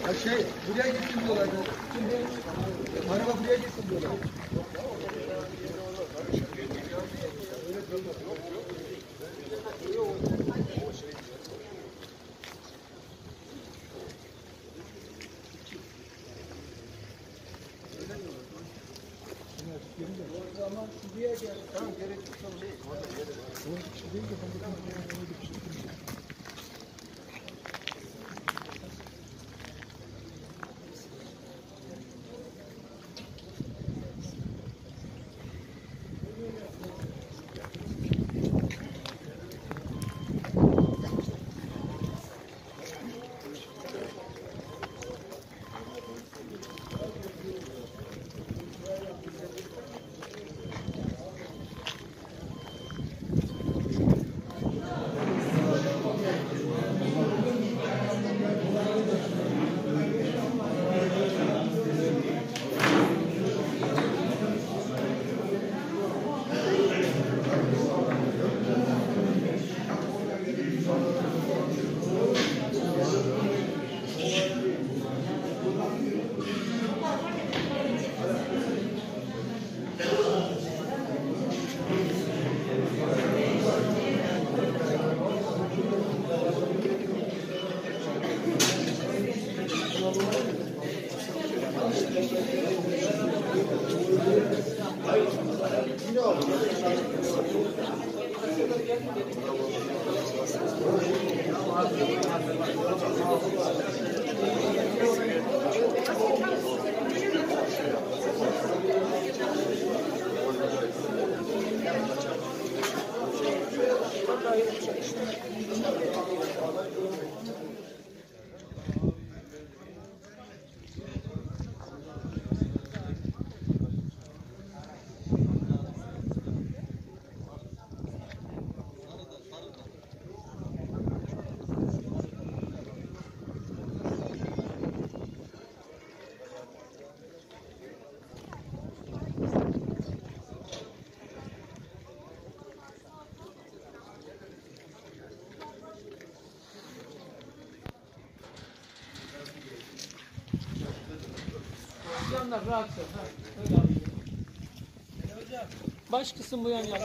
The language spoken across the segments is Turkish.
Ha buraya gitsin diyorlar. Şimdi araba buraya gitsin diyorlar. Ama buraya gel. Tamam gerek yok. Canlar rahatsız. Baş kısım bu yan yana.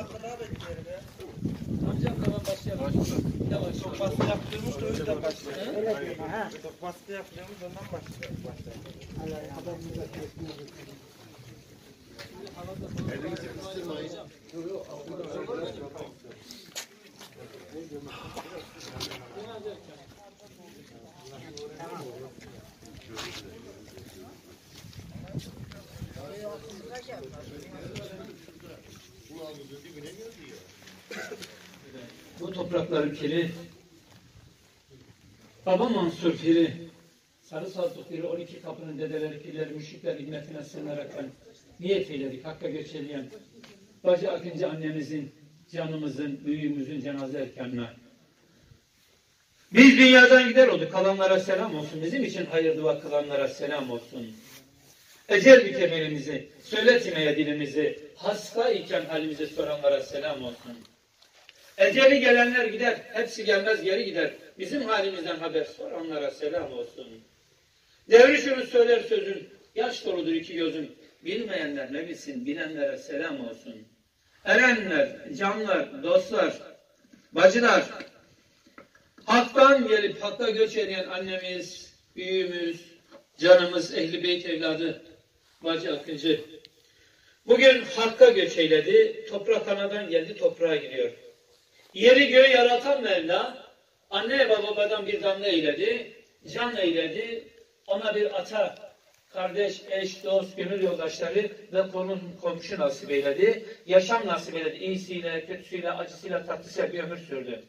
Amcam hemen başlayalım. Yavaş. Çok baskı yaptırmış da o yüzden başlayalım. Çok baskı yaptırmış ondan başlayalım. Elinizi kıstırmayın. Bu toprakların piri, Baba Mansur piri, Sarı Saltuk piri, 12 kapının dedeleri, pirleri, müşrikler hizmetine sığınaraktan niyet eyledik. Hakka göç edeyen Bacı Akıncı annemizin, canımızın, büyüğümüzün cenaze erkanına. Biz dünyadan gider olduk. Kalanlara selam olsun. Bizim için hayır dua kılanlara selam olsun. Ecel büker elimizi, söyletmeye dilimizi, hasta iken halimizi soranlara selam olsun. Eceli gelenler gider, hepsi gelmez geri gider. Bizim halimizden haber soranlara selam olsun. Devri şunu söyler sözün, yaş doludur iki gözüm. Bilmeyenler ne bilsin, bilenlere selam olsun. Erenler, canlar, dostlar, bacılar, haktan gelip hakka göç eden annemiz, büyüğümüz, canımız, Ehl-i Beyt evladı, Bacı Akıncı. Bugün hakka göç eyledi, toprak anadan geldi, toprağa giriyor. Yeri göğü yaratan Mevla, anne babadan bir damla eyledi, can eyledi, ona bir ata, kardeş, eş, dost, gönül yoldaşları ve komşu nasip eyledi, yaşam nasip eyledi, iyisiyle, kötüsüyle, acısıyla, tatlısıyla bir ömür sürdü.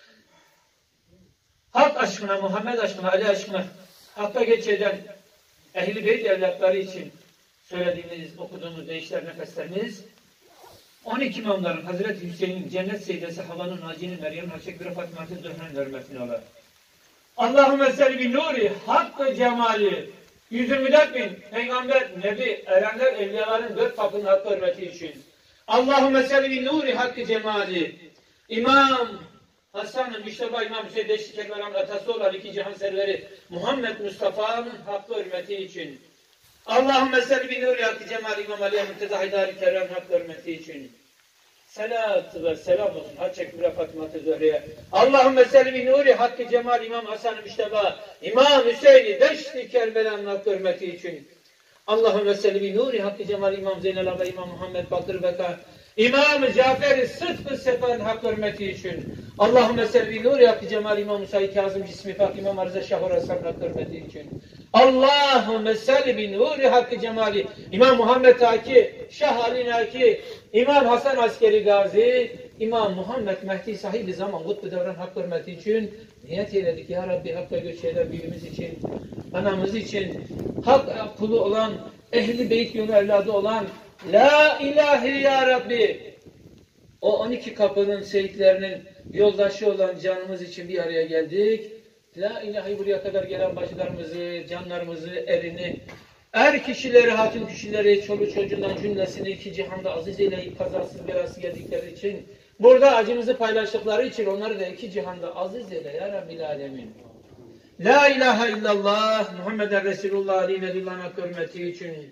Hak aşkına, Muhammed aşkına, Ali aşkına, hakka geç eden Ehl-i Beyt evlatları için söylediğimiz, okuduğumuz deyişler, nefeslerimiz, 12 imamların Hazreti Hüseyin'in cennet seyyidesi Havan'ın Naci'nin Meryem'in Haşek bir Fatma'nın Zöhra'nın hürmetine olar. Allahümme selli bin nuri hakkı cemali 124 bin peygamber, nebi, erenler, evliyaların 4 kapının hakkı hürmeti için. Allahümme selli bin nuri hakkı cemali İmam Hasan-ı Müşteba İmam Hüseyin Beşli Kekvaran atası olan iki cihan serveri Muhammed Mustafa'nın hakkı hürmeti için. Allahümme salli bi nuri hakkı cemal İmam Ali'ye Mürteza Haydar-ı Kerem hakkı hürmeti için. Salat ve selam olsun Hacca Kübra Fatıma-ı Zöhre'ye. Allahümme salli bi nuri hakkı cemal İmam Hasan-ı Müşteba İmam Hüseyin Beşli Kerbela'nın hakkı hürmeti için. Allahümme salli bi nuri hakkı cemal İmam Zeynel Abba İmam Muhammed Bakır Beka İmam Cafer-i Sıdk-ı Sefer'in hakkı hürmeti için. Allahümme salli bi nuri hakkı cemal İmam Musa-i Kazım Cismi Fak İmam Arıza Şahur Hasan hakkı hürmeti için. Allahümme salli bi nuri hakkı cemali İmam Muhammed Aki Şah Ali Naki İmam Hasan Askeri Gazi İmam Muhammed Mehdi sahibi zaman kutbu devran hakkı hürmeti için niyet eyledik ya Rabbi hakka göç şeyler büyüğümüz için, anamız için, hak kulu olan, ehli beyt yolu evladı olan La ilahe ya Rabbi. O 12 kapının seyitlerinin yoldaşı olan canımız için bir araya geldik. La ilahe buraya kadar gelen bacılarımızı, canlarımızı, erini, er kişileri, hatun kişileri, çoluk çocuğundan cümlesini iki cihanda aziz eyleyip kazasız belasız geldikleri için, burada acımızı paylaştıkları için onları da iki cihanda aziz eyle ya Rabbil Alemin. La ilahe illallah Muhammeden Resulullah Ali Nebi'nin hürmeti için.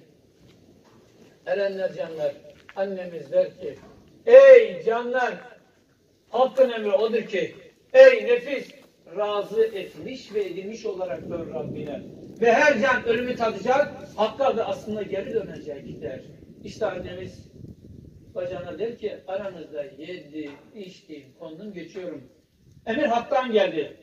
Erenler canlar, annemiz der ki, ey canlar, hakkın emri odur ki, ey nefis, razı etmiş ve edilmiş olarak dön Rabbine. Ve her can ölümü tadacak, hakka ve aslında geri dönecek der. İşte annemiz bacana der ki, aranızda yedim, içtim, kondum, geçiyorum. Emir haktan geldi.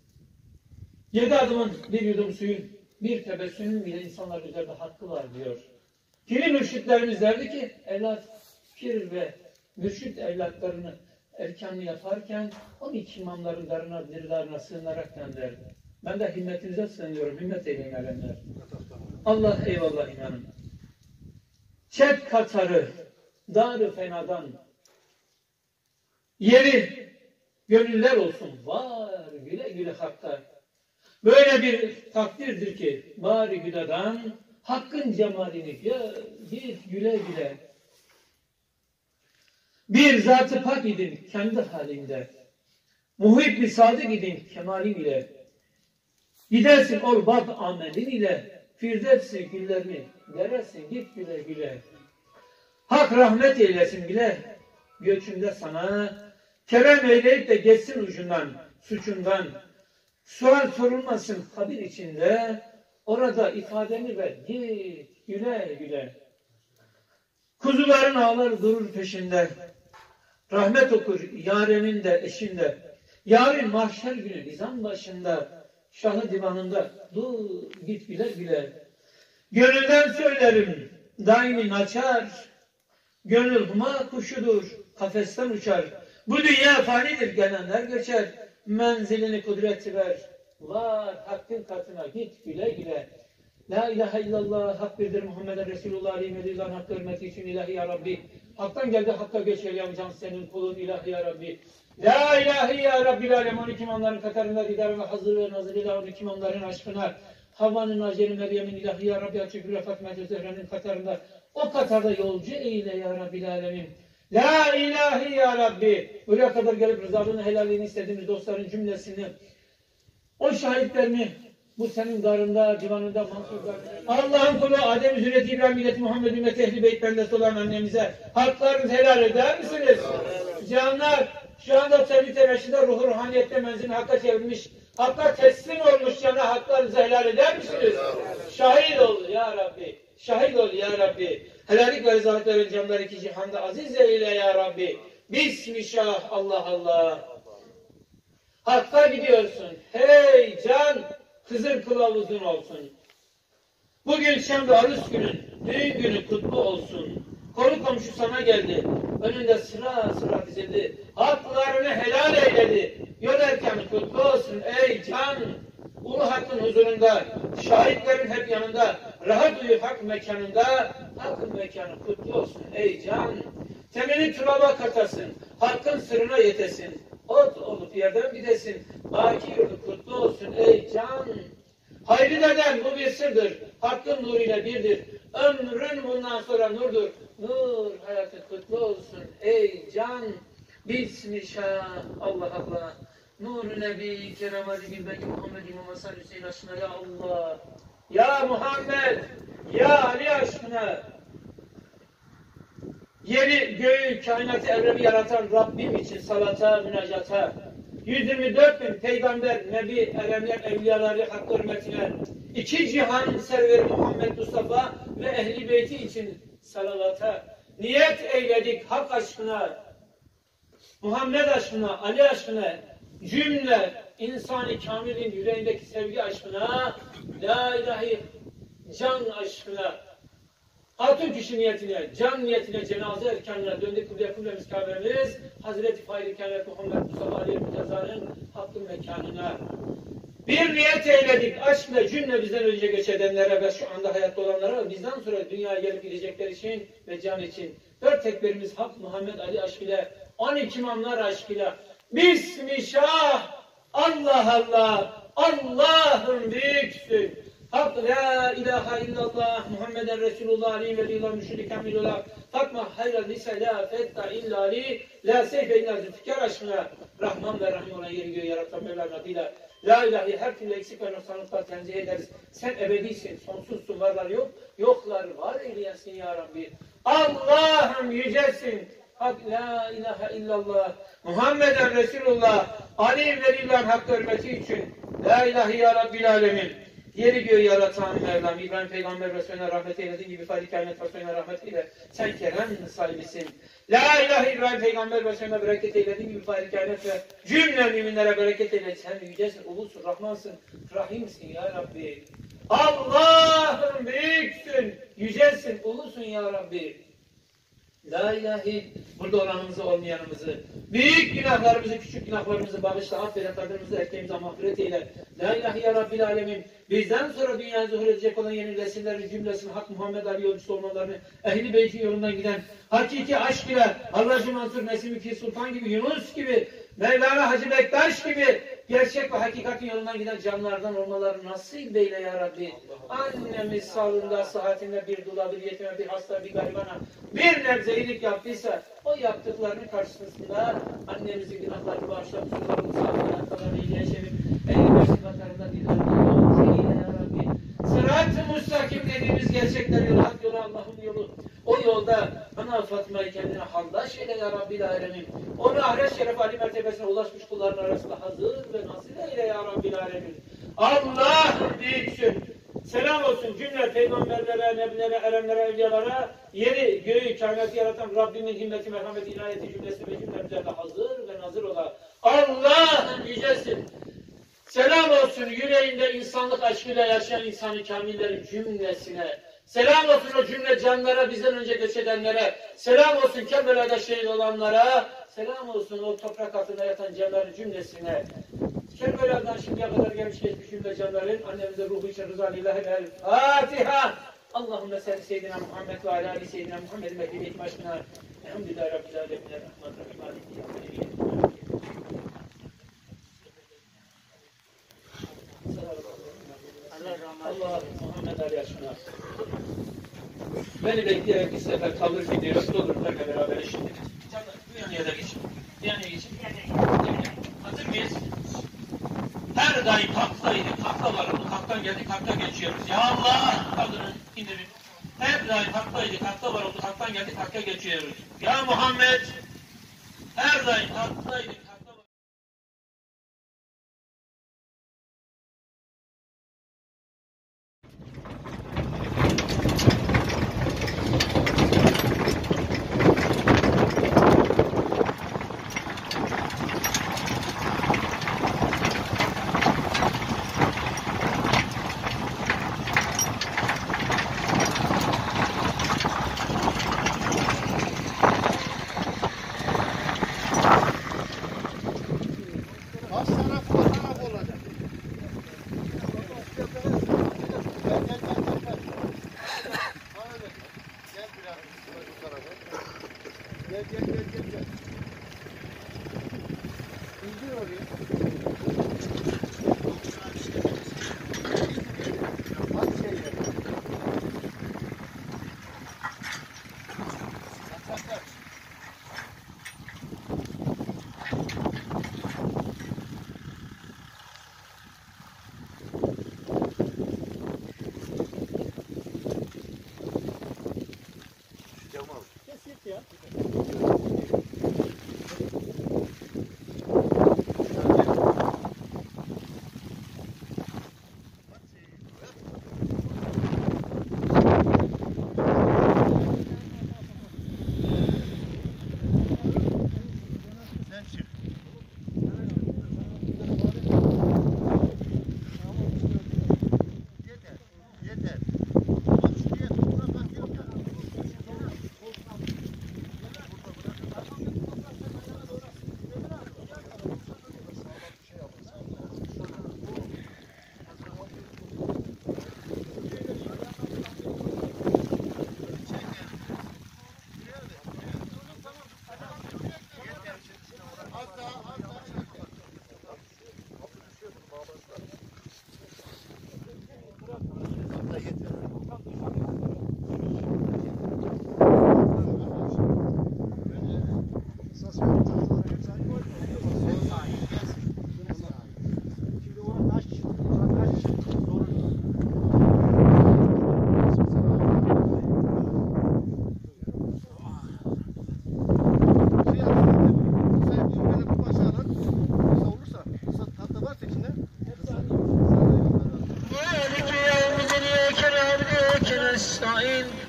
7 adımın bir yudum suyun, bir tebessümün bile insanlar üzerinde hakkı var diyor. Kimi mürşitlerimiz derdi ki, evlat, pir ve mürşit evlatlarını erkanlı yaparken 12 imamların darına, dirlarına sığınarak derdi. Ben de himmetinize sığınıyorum, himmet eyleyin alemler. Allah eyvallah inanın. Çek Katar'ı, dar-ı fenadan, yeri gönüller olsun, var güle güle hakka. Böyle bir takdirdir ki, bari güdadan, hakkın cemalini bir güle güle. Bir zat-ı pak idin kendi halinde. Muhib-i sadık idin kemalin ile. Gidersin ol bab amelin ile. Firdevs-i güllerini veresin git güle güle. Hak rahmet eylesin bile göçünde sana. Kerem eyleyip de geçsin ucundan, suçundan. Sual sorulmasın kabir içinde. Orada ifadeni ver git güle güle. Kuzuların ağlar durur peşinde. Rahmet okur yarenin de eşinde. Yarın mahşer günü nizam başında. Şahı divanında dur git güle güle. Gönülden söylerim daimin açar. Gönül huma kuşudur kafesten uçar. Bu dünya fanidir gelenler göçer. Menzilini kudreti ver. Var hakkın katına git güle güle. La ilahe illallah hak birdir Muhammeden Resulullah aleyhi ve sellem hakkı hürmeti için ilahi ya Rabbi. Hak'tan geldi hakka göç eyleyem can senin kulun ilahi ya Rabbi. La ilahe ya Rabbil alem 12 imamların katarında didar ve hazır ve nazır ile 12 imamların aşkına. Havva'nın Hacer-i Meryem'in ilahi ya Rabbi açık bir Fatma-i Zehre'nin katarında. O katarda yolcu eyle ya Rabbil alemin. La ilahe ya Rabbi. Buraya kadar gelip rızalığını helalliğini istediğimiz dostların cümlesini, o şahitlerini bu senin darında, divanında mansur. Allah'ın kulu Adem Zürriyeti İbrahim milleti Muhammed ümmeti ehli beyt bendesi olan annemize haklarınızı helal eder misiniz? Canlar, şu anda tevhid temeşinde ruhu ruhaniyette menzilini hakka çevirmiş, hakka teslim olmuş cana haklarınızı helal eder misiniz? Şahit ol ya Rabbi, şahit ol ya Rabbi. Helallik ve rızalık veren canlar iki cihanda aziz eyle ya Rabbi. Bismillah Allah Allah. Hakka gidiyorsun. Hey can, Hızır kılavuzun olsun. Bugün Şembe Arus günün, düğün günü kutlu olsun. Konu komşu sana geldi. Önünde sıra sıra dizildi. Haklarını helal eyledi. Yol erkanı kutlu olsun ey can. Ulu Hakk'ın huzurunda, şahitlerin hep yanında, rahat uyu hak mekanında, hakkın mekanı kutlu olsun ey can. Temini turaba katasın, hakkın sırrına yetesin. Ot olup yerden gidesin, baki yurdu kutlu olsun ey can. Hayri deden bu bir sırdır, hakkın nuruyla birdir. Ömrün bundan sonra nurdur, nur hayatı kutlu olsun ey can. Bismillah Allah Allah. Nur-u Nebi Keremadi Bilbeki Muhammed İmam Hasan Hüseyin aşkına ya Allah. Ya Muhammed, ya Ali aşkına. Yeri, göğü, kainatı, evreni yaratan Rabbim için salata, münacata. 124 bin peygamber, nebi, erenler, evliyaları hakkı hürmetine. 2 cihan serveri Muhammed Mustafa ve ehli beyti için salavata. Niyet eyledik hak aşkına, Muhammed aşkına, Ali aşkına, cümle insan-ı kamilin yüreğindeki sevgi aşkına, la ilahe can aşkına, hatun kişi niyetine, can niyetine, cenaze erkanına döndük kıblemiz Kabe'miz, Hazreti Fahri Kainat Muhammed Mustafa Aleyhi Müteza'nın hakkın mekanına. Bir niyet eyledik aşkla cümle bizden önce göç edenlere ve şu anda hayatta olanlara ve bizden sonra dünyaya gelip gidecekler için ve can için. 4 tekbirimiz Hak Muhammed Ali aşkıyla, 12 imamlar aşkıyla. Bismillah, Allah Allah, Allah'ın büyüksün. Hak la ilahe illallah Muhammeden Resulullah aleyhi ve lillah müşrik kamilullah. Fakma hayra lise la fetta illa li la seyfe illa zülfikar aşkına. Rahman ve Rahim olan yeri göğü yaratan Mevlam adıyla. La ilahe her türlü eksik ve noksanlıklar tenzih ederiz. Sen ebedisin, sonsuzsun, varlar yok. Yoklar var eyleyensin ya Rabbi. Allah'ım yücesin. Hak la ilahe illallah Muhammeden Resulullah aleyhi ve lillah'ın hakkı hürmeti için. La ilahe ya Rabbil alemin. Yeri göğü yaratan Mevlam, İbrahim Peygamber Resulüne rahmet eylediğin gibi Fahri Kainat Resulüne rahmet eyle. Sen kerem sahibisin. La ilahe İbrahim Peygamber Resulüne bereket eylediğin gibi Fahri Kainat ve cümle müminlere bereket eyle. Sen yücesin, ulusun, Rahmansın, Rahimsin ya Rabbi. Allah'ım büyüksün, yücesin, ulusun ya Rabbi. La ilahe, burada olanımızı olmayanımızı, büyük günahlarımızı, küçük günahlarımızı bağışla, affeyle, kadınımızı, erkeğimize mağfiret eyle. La ilahe ya Rabbil alemin, bizden sonra dünyaya zuhur edecek olan yeni nesilleri cümlesinin Hak Muhammed Ali yolcusu olmalarını, Ehl-i Beyt'in yolundan giden, hakiki aşk ile, Hallacı Mansur, Nesim-i Pir Sultan gibi, Yunus gibi, Mevlana Hacı Bektaş gibi, gerçek ve hakikatin yolundan giden canlardan olmaları nasip eyle ya Rabbi. Annemiz sağlığında, sıhhatinde bir dula, bir yetime, bir hasta, bir garibana bir nebze iyilik yaptıysa o yaptıklarının karşısında annemizin günahlarını bağışlamış, sularını sağlığına kadar iyiliğe çevir. Ehl-i sıfatlarında dillerinde eyle ya Rabbi. Sırat-ı müstakim dediğimiz gerçekler yolu, hak yolu, Allah'ın yolu. O yolda ana Fatma'yı kendine haldaş eyle ya Rabbil alemin. Onu ahiret şeref Ali mertebesine ulaşmış kulların arasında hazır ve nasip eyle ya Rabbil alemin. Allah büyüksün. Selam olsun cümle peygamberlere, nebilere, erenlere, evliyalara, yeri, göğü, kainatı yaratan Rabbimin himmeti, merhameti, inayeti cümlesi ve cümlemize de hazır ve nazır ola. Allah'ın yücesin. Selam olsun yüreğinde insanlık aşkıyla yaşayan insan-ı kamillerin cümlesine. Selam olsun o cümle canlara, bizden önce göç edenlere. Selam olsun Kerbela'da şehit olanlara. Selam olsun o toprak altında yatan canların cümlesine. Kerbela'dan şimdiye kadar gelmiş geçmiş cümle canların annemize ruhu için rıza lillahi el Fatiha. Allahümme salli seyyidina Muhammed ve ala ali seyyidina Muhammed'in ve hidayet başkına. Elhamdülillahi Rabbil alemin. Rahmanirrahim. Allah Muhammed Ali aşkına. Beni bekleyerek bir sefer kalır gidiyoruz. Olur benimle beraber şimdi. Canlar bu yanıya da geçin. Yanıya geçin. Hazır mıyız? Her daim kalktaydı. Kalkta var. Kalktan geldik. Kalkta geçiyoruz. Ya Allah! Kaldırın. İndirin. Her daim kalktaydı. Kalkta var. Kalktan geldik. Kalkta geçiyoruz. Ya Muhammed! Her daim kalktaydı.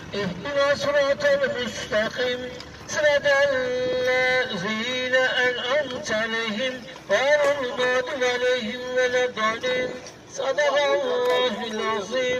اهدنا صراط المستقيم صراط الذين أنعمت عليهم غير المغضوب عليهم ولا الضالين صدق الله العظيم.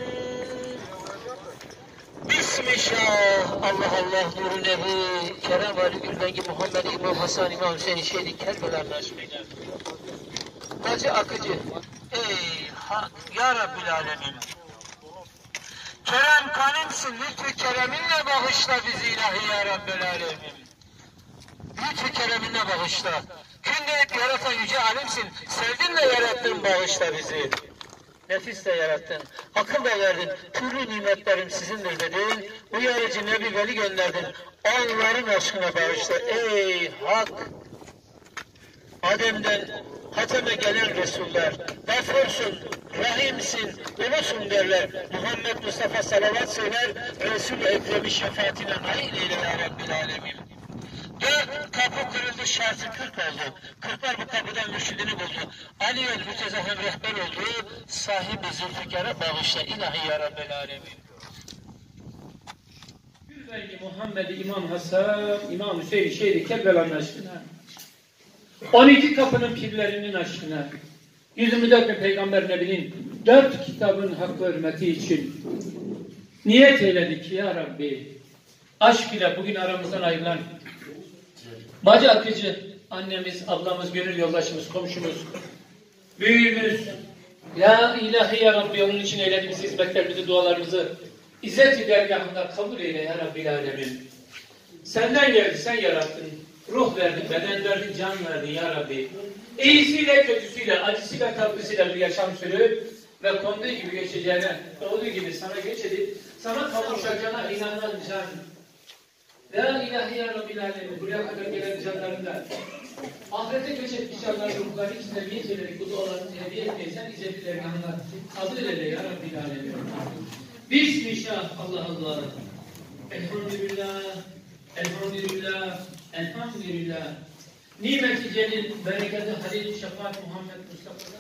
Bismillah, Allah Allah, nuru nebi, Kerem Ali Gülbengi, Muhammed İmam Hasan, İmam Hüseyin Şehidi, Kerbela Naşmi'yle. Hacı Akıcı, ey hak, ya Rabbil Alemin. Kerem kanimsin, lütfü kereminle bağışla bizi ilahi ya Rabbil Alemin. Lütfü kereminle bağışla. Künleyip yaratan yüce alimsin, sevdinle yarattın, bağışla bizi. Nefisle yarattın, akıl da verdin, türlü nimetlerim sizindir dedin, uyarıcı Nebi Veli gönderdin, onların aşkına bağışla ey hak! Adem'den Hatem'e gelen Resuller, gafursun, rahimsin, ulusun derler, Muhammed Mustafa salavat söyler, Resul-i Ekrem'i şefaatine nail eyle ya Rabbil Alemin. 4 kapı kırıldı, şartı 40 oldu. 40'lar bu kapıdan mürşidini buldu. Ali el mütezahem rehber oldu. Sahibi Zülfikar'a bağışla ilahi ya Rabbel Alemin. Gülbengi Muhammed İmam Hasan, İmam Hüseyin Şehidi Kerbela'nın aşkına, 12 kapının pirlerinin aşkına, 124 bin Peygamber Nebi'nin 4 kitabın hakkı hürmeti için niyet eyledik ya Rabbi. Aşk ile bugün aramızdan ayrılan Bacı Akıcı, annemiz, ablamız, gönül yoldaşımız, komşumuz, büyüğümüz, ya ilahi ya Rabbi onun için eylediğimiz hizmetlerimizi, dualarımızı İzzet-i dergahında kabul eyle ya Rabbil Alemin. Senden geldi, sen yarattın, ruh verdin, beden verdin, can verdin ya Rabbi. İyisiyle, kötüsüyle, acısıyla, tatlısıyla bir yaşam sürüp ve konduğu gibi geçeceğine, olduğu gibi sana geç edip, sana kavuşacağına inanan can. La ilahe ya Rabbil Alemin, buraya kadar gelen canlarında ahirete göç etmiş canların ruhları içinde niyet ederek bu dualarını hediye etmeysen İzzet-i dergahında kabul eyle ya Rabbil Alemin. Bismillah, Allah Allah. Elhamdülillah, elhamdülillah, elhamdülillah. Nimet-i celil, bereketi halil, şefaat Muhammed Mustafa'da.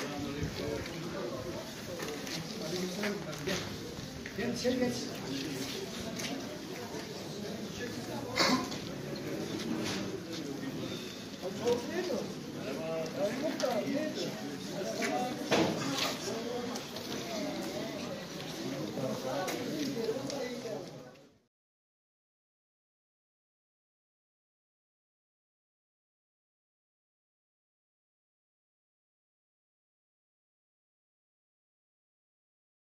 Gel içeri geç.